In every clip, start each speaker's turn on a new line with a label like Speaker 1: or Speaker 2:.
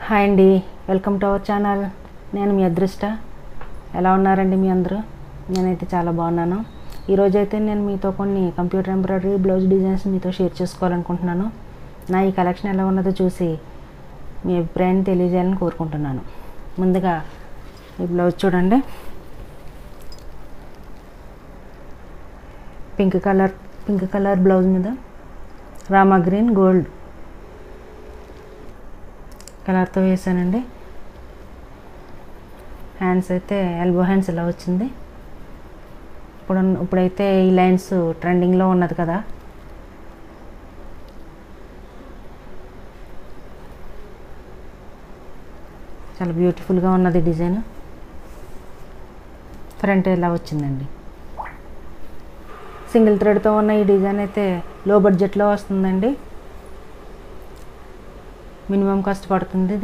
Speaker 1: Hi అండి, welcome to our channel. నేను మీ అదృష్ట. ఎలా ఉన్నారండి మీ అందరూ? నేనైతే చాలా బాగున్నాను. ఈరోజైతే నేను మీతో కొన్ని కంప్యూటర్ ఎంబ్రాయిడరీ బ్లౌజ్ డిజైన్స్ మీతో షేర్ చేసుకోవాలనుకుంటున్నాను. నా ఈ కలెక్షన్ ఎలా ఉన్నదో చూసి మీ అభిప్రాయాన్ని తెలియజేయాలని కోరుకుంటున్నాను. ముందుగా ఈ బ్లౌజ్ చూడండి. పింక్ కలర్ బ్లౌజ్ మీద రామా గ్రీన్ గోల్డ్ కలర్తో వేసానండి. హ్యాండ్స్ అయితే ఎల్బో హ్యాండ్స్ ఇలా వచ్చింది. ఇప్పుడైతే ఈ లైన్స్ ట్రెండింగ్లో ఉన్నది కదా, చాలా బ్యూటిఫుల్గా ఉన్నది డిజైన్. ఫ్రంట్ ఇలా వచ్చిందండి. సింగిల్ థ్రెడ్తో ఉన్న ఈ డిజైన్ అయితే లో బడ్జెట్లో వస్తుందండి. మినిమం కాస్ట్ పడుతుంది.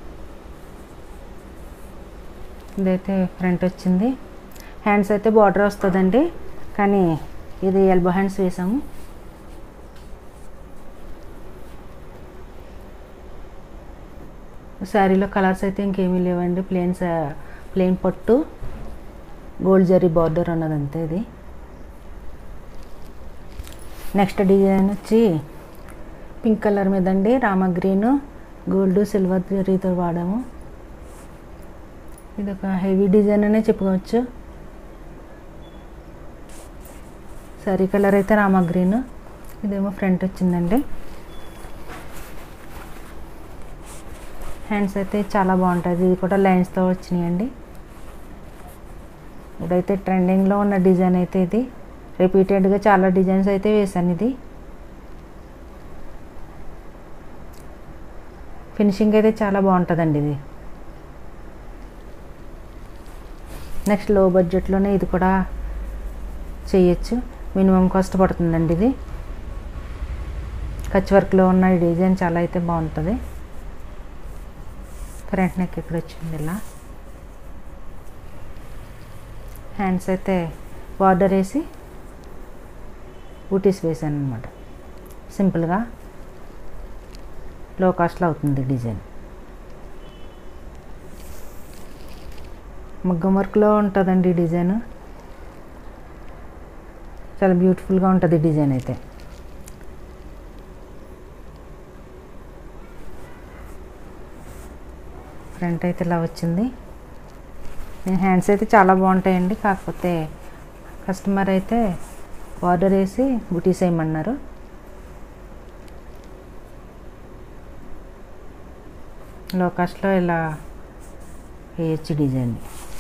Speaker 1: ఇదైతే ఫ్రంట్ వచ్చింది. హ్యాండ్స్ అయితే బార్డర్ వస్తుందండి, కానీ ఇది ఎల్బో హ్యాండ్స్ వేసాము. శారీలో కలర్స్ అయితే ఇంకేమీ లేవండి. ప్లెయిన్ పట్టు గోల్డ్ జరీ బార్డర్ ఉన్నది అంతే. ఇది నెక్స్ట్ డిజైన్ వచ్చి పింక్ కలర్ మీద అండి, రామా గ్రీన్ గోల్డ్ సిల్వర్ జరీతో వాడాము. ఇది ఒక హెవీ డిజైన్ అనే చెప్పుకోవచ్చు. సారీ కలర్ అయితే రామా గ్రీన్. ఇదేమో ఫ్రంట్ వచ్చిందండి. హ్యాండ్స్ అయితే చాలా బాగుంటుంది. ఇది కూడా లైన్స్తో వచ్చినాయండి. ఇప్పుడైతే ట్రెండింగ్లో ఉన్న డిజైన్ అయితే ఇది. రిపీటెడ్గా చాలా డిజైన్స్ అయితే వేసాను. ఇది ఫినిషింగ్ అయితే చాలా బాగుంటుందండి. ఇది నెక్స్ట్ లో బడ్జెట్లోనే ఇది కూడా చేయొచ్చు. మినిమం కాస్ట్ పడుతుందండి. ఇది కచ్ వర్క్లో ఉన్న ఈ డిజైన్ చాలా అయితే బాగుంటుంది. ఫ్రంట్ నెక్ ఇక్కడ వచ్చింది ఇలా. హ్యాండ్స్ అయితే బార్డర్ వేసి బూటీస్ వేసాను అనమాట. సింపుల్గా లో కాస్ట్లో అవుతుంది డిజైన్. మగ్గం వర్క్లో ఉంటుందండి డిజైన్. చాలా బ్యూటిఫుల్గా ఉంటుంది డిజైన్ అయితే. ఫ్రంట్ అయితే ఇలా వచ్చింది. హ్యాండ్స్ అయితే చాలా బాగుంటాయండి. కాకపోతే కస్టమర్ అయితే బార్డర్ వేసి బుటీస్ వేయమన్నారు. లో కాస్ట్లో ఇలా వేయచ్చు డిజైన్.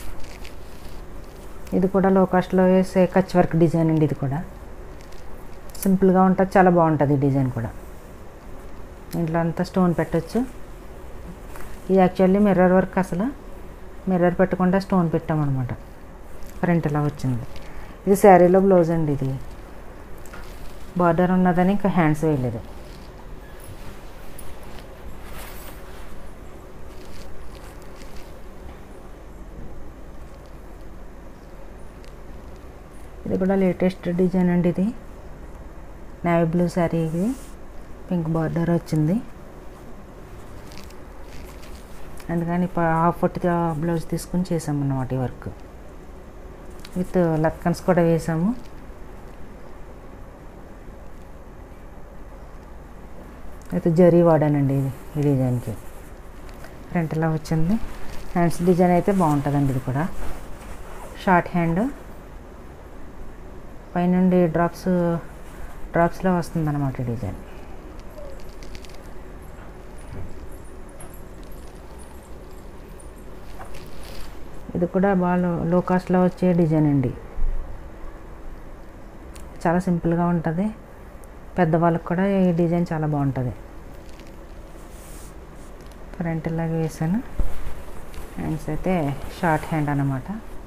Speaker 1: ఇది కూడా లో కాస్ట్లో వేసే కచ్ వర్క్ డిజైన్ అండి. ఇది కూడా సింపుల్గా ఉంటుంది, చాలా బాగుంటుంది డిజైన్ కూడా. ఇంట్లో అంతా స్టోన్ పెట్టచ్చు. ఇది యాక్చువల్లీ మిర్రర్ వర్క్. అసలు మిర్రర్ పెట్టకుండా స్టోన్ పెట్టామన్నమాట. ఫ్రంట్ ఇలా వచ్చింది. ఇది శారీలో బ్లౌజ్ అండి. ఇది బార్డర్ ఉన్నదని ఇంకా హ్యాండ్స్ వేయలేదు. ఇది కూడా లేటెస్ట్ డిజైన్ అండి. ఇది నేవీ బ్లూ శారీ. ఇది పింక్ బార్డర్ వచ్చింది. అందుకని హాఫ్ ఫుట్గా బ్లౌజ్ తీసుకుని చేసామన్నమాట ఈ వర్క్. విత్ లక్కన్స్ కూడా వేసాము. అయితే జరీ వాడానండి ఈ డిజైన్కి. ఫ్రంట్ ఇలా వచ్చింది. హ్యాండ్స్ డిజైన్ అయితే బాగుంటుందండి. ఇది కూడా షార్ట్ హ్యాండ్, పైనుండి డ్రాప్స్లో వస్తుందన్నమాట డిజైన్. ఇది కూడా బాగా లో కాస్ట్లో వచ్చే డిజైన్ అండి. చాలా సింపుల్గా ఉంటుంది. పెద్దవాళ్ళకి కూడా ఈ డిజైన్ చాలా బాగుంటుంది. ఫ్రంట్ ఇలాగే వేసాను. హ్యాండ్స్ అయితే షార్ట్ హ్యాండ్ అన్నమాట.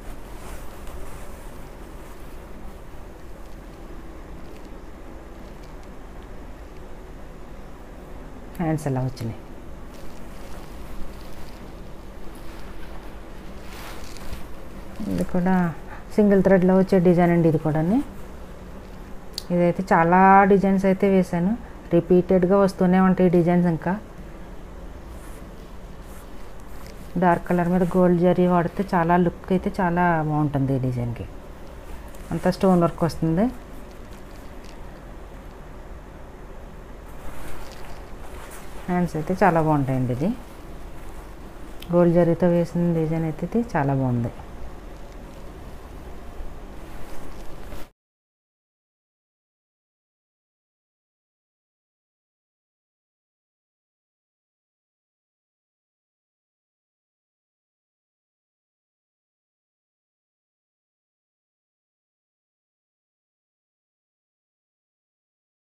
Speaker 1: హ్యాండ్స్ ఎలా వచ్చినాయి. ఇది కూడా సింగిల్ థ్రెడ్లో వచ్చే డిజైన్ అండి. ఇది కూడా ఇదైతే చాలా డిజైన్స్ అయితే వేసాను. రిపీటెడ్గా వస్తూనే ఉంటాయి డిజైన్స్. ఇంకా డార్క్ కలర్ మీద గోల్డ్ జరీ వాడితే చాలా లుక్ అయితే చాలా బాగుంటుంది ఈ డిజైన్కి. అంతా స్టోన్ వర్క్ వస్తుంది. హ్యాండ్స్ అయితే చాలా బాగుంటాయండి. ఇది గోల్డ్ జరీతో వేసిన డిజైన్ అయితే ఇది చాలా బాగుంది.